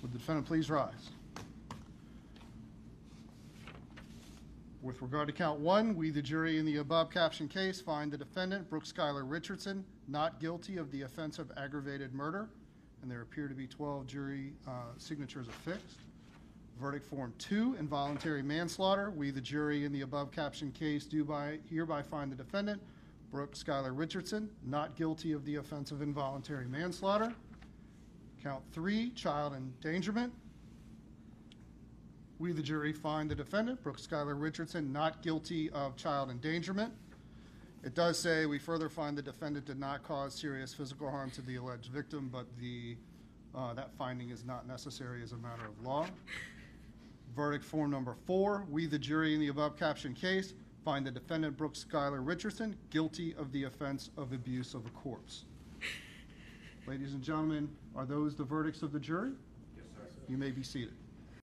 Would the defendant please rise? With regard to count one, we, the jury in the above captioned case, find the defendant, Brooke Skylar Richardson, not guilty of the offense of aggravated murder, and there appear to be 12 jury signatures affixed. Verdict form 2, involuntary manslaughter. We, the jury in the above captioned case, do hereby find the defendant, Brooke Skylar Richardson, not guilty of the offense of involuntary manslaughter. Count 3, child endangerment. We, the jury, find the defendant, Brooke Skylar Richardson, not guilty of child endangerment. It does say we further find the defendant did not cause serious physical harm to the alleged victim, but that finding is not necessary as a matter of law. Verdict form number 4, we, the jury in the above captioned case, find the defendant, Brooke Skylar Richardson, guilty of the offense of abuse of a corpse. Ladies and gentlemen, are those the verdicts of the jury? Yes, sir. You may be seated.